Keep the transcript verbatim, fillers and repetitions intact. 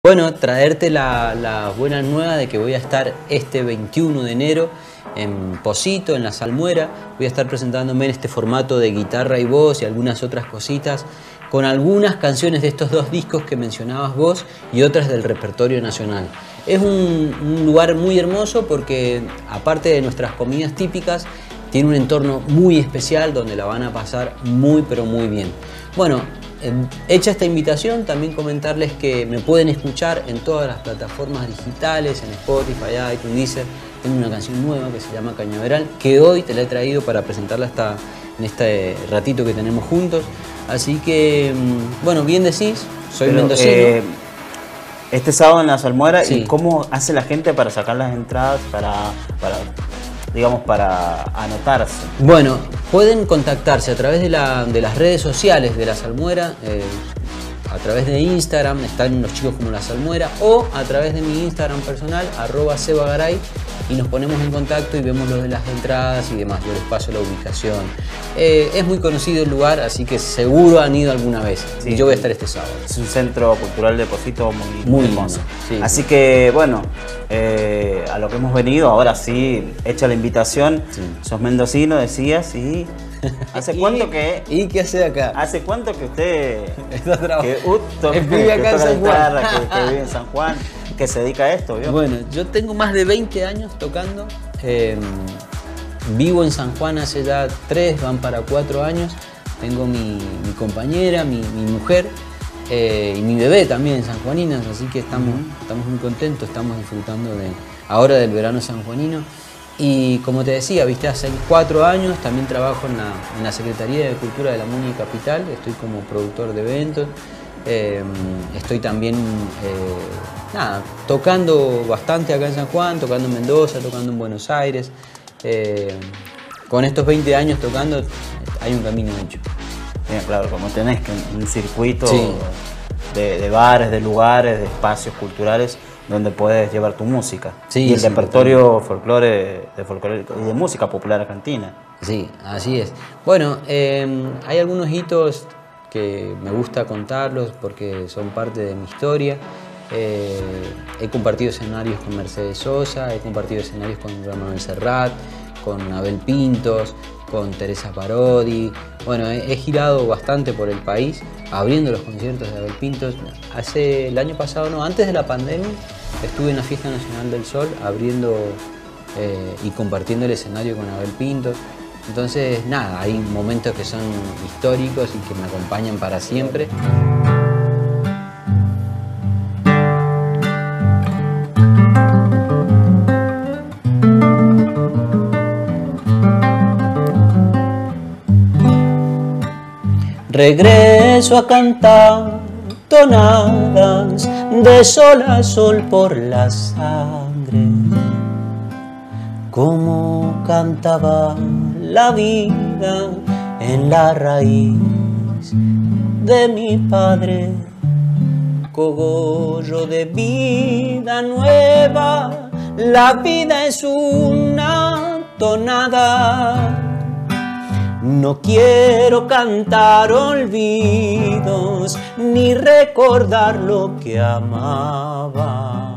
Bueno, traerte la, la buena nueva de que voy a estar este veintiuno de enero en Pocito, en La Salmuera. Voy a estar presentándome en este formato de guitarra y voz y algunas otras cositas, con algunas canciones de estos dos discos que mencionabas vos y otras del repertorio nacional. Es un, un lugar muy hermoso porque, aparte de nuestras comidas típicas, tiene un entorno muy especial donde la van a pasar muy pero muy bien. Bueno, eh, hecha esta invitación, también comentarles que me pueden escuchar en todas las plataformas digitales, en Spotify, iTunes, Deezer. Tengo una canción nueva que se llama Cañaveral, que hoy te la he traído para presentarla hasta en este ratito que tenemos juntos. Así que, bueno, bien decís, soy Pero, mendocino. Eh, este sábado en La Salmuera, Sí. ¿Y cómo hace la gente para sacar las entradas, para, para digamos, para anotarse? Bueno, pueden contactarse a través de, la, de las redes sociales de La Salmuera, eh, a través de Instagram, están los chicos como La Salmuera, o a través de mi Instagram personal, arroba sebagaray, y nos ponemos en contacto y vemos lo de las entradas y demás. Yo les paso la ubicación. Eh, es muy conocido el lugar, así que seguro han ido alguna vez. Sí. Y yo voy a estar este sábado. Es un centro cultural de Pocito muy, Muy muy lindo, hermoso. sí. Así que, bueno, eh, a lo que hemos venido, ahora sí, hecha la invitación. Sí. Sos mendocino, decías, y ¿hace cuánto ¿Y, que...? ¿Y qué hace acá? ¿Hace cuánto que usted... Está trabajando. que, uh, to- Vive que acá en toca la San Juan. guitarra, que, que vive en San Juan, que se dedica a esto, ¿vio? Bueno, yo tengo más de veinte años tocando. Eh, vivo en San Juan hace ya tres, van para cuatro años. Tengo mi, mi compañera, mi, mi mujer eh, y mi bebé también sanjuaninas, así que estamos, uh-huh. estamos muy contentos, estamos disfrutando de, ahora del verano sanjuanino. Y como te decía, viste, hace cuatro años también trabajo en la, en la Secretaría de Cultura de la Muni Capital, estoy como productor de eventos. Eh, estoy también eh, nada, tocando bastante acá en San Juan, tocando en Mendoza, tocando en Buenos Aires. Eh, con estos veinte años tocando hay un camino hecho. Bien, claro, como tenés que un circuito Sí. de, de bares, de lugares, de espacios culturales donde puedes llevar tu música. Sí, y el sí, repertorio folclore, de folclore y de música popular argentina. Sí, así es. Bueno, eh, hay algunos hitos que me gusta contarlos porque son parte de mi historia. Eh, he compartido escenarios con Mercedes Sosa, he compartido escenarios con Ramón Serrat, con Abel Pintos, con Teresa Parodi. Bueno, he, he girado bastante por el país abriendo los conciertos de Abel Pintos. Hace el año pasado, no, antes de la pandemia, estuve en la Fiesta Nacional del Sol abriendo eh, y compartiendo el escenario con Abel Pintos. Entonces, nada, hay momentos que son históricos y que me acompañan para siempre. Regreso a cantar tonadas de sol a sol por la sangre, como cantaba la vida en la raíz de mi padre. Cogollo de vida nueva, la vida es una tonada. No quiero cantar olvidos ni recordar lo que amaba.